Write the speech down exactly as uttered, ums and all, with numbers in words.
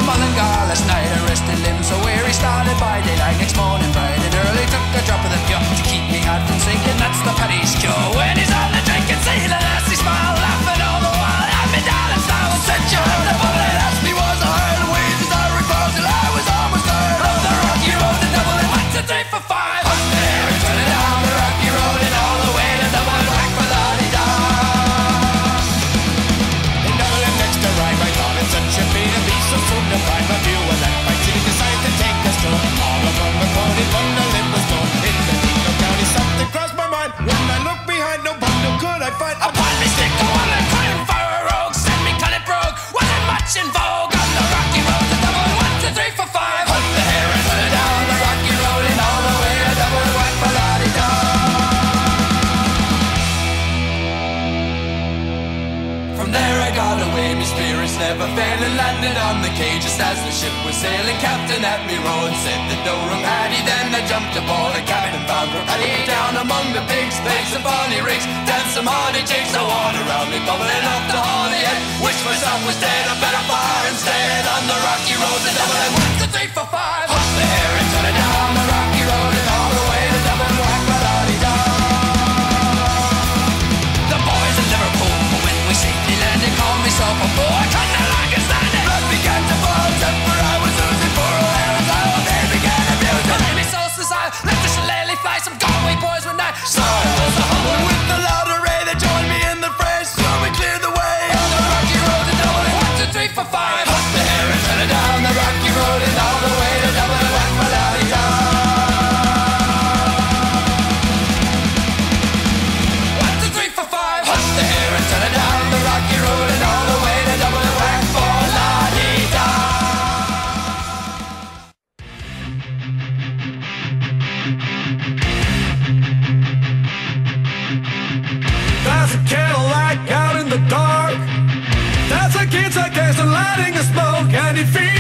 Mullingar last night, I rested limbs so weary, started by daylight next morning bright and early. Took a drop of the pure to keep me heart from sinking. That's the Paddy's cure. When he's on the drink and see the nasty smile, laughing all the while at me down and style. Said you have the bullet and asked me was I heard the ways as I recall till I was almost there. Up the rocky road to double and one, two, three, four, five. Up there and turning down the rocky road and all the way to double and whack for la-di-da. And double and next to ride right on and such a beat and be so soon to find a view of that fight. He decided to take us through all along the pony when the limb was torn. In the Dino County something crossed my mind. When I looked behind, no bundle could I find. Upon me stick the one that couldn't fire a rogue. Send me cut it broke, wasn't much in vogue. On the rocky road to double and one, two, three, four, five. Hunt the hare and put it down the rocky road and all the way to double and whack for la-di-da. From there I got away, me spirits never failing. Landed on the quay just as the ship was sailing. Captain at me rowed, said the Durham Paddy. Then I jumped aboard a cabin bound for Paddy. Down among the pigs, played some bonny rigs, danced some hardy jigs. The water around me bubbling up the Holyhead. Wish myself was dead, I better fire instead. On the rocky road to double and one, two, three, four, five. Up the hare and turn it down the rocky road and all the way to double and whack for la-di-da. The boys in Liverpool, when we safely landed, called me so a fool. I couldn't longer stand it. Blood began to boil, temper I was losing. Poor old Aaron's how they began abusing. They made me so suicide, let the shillelagh fly. Some Galway boys were night. So I was a humble with the loud array. They joined me in the fray, so we cleared the way. On the rocky road to double and one, two, three, four, five. Up the hare and turn it down the rocky road and all the way to double and whack for la-di-da. One, two, three, four, five. Up the hare and turn it down the rocky road and all the way to double and whack for la-di-da. There's a Cadillac out in the dark. There's a kid's a gas and lighting a smoke, and he feels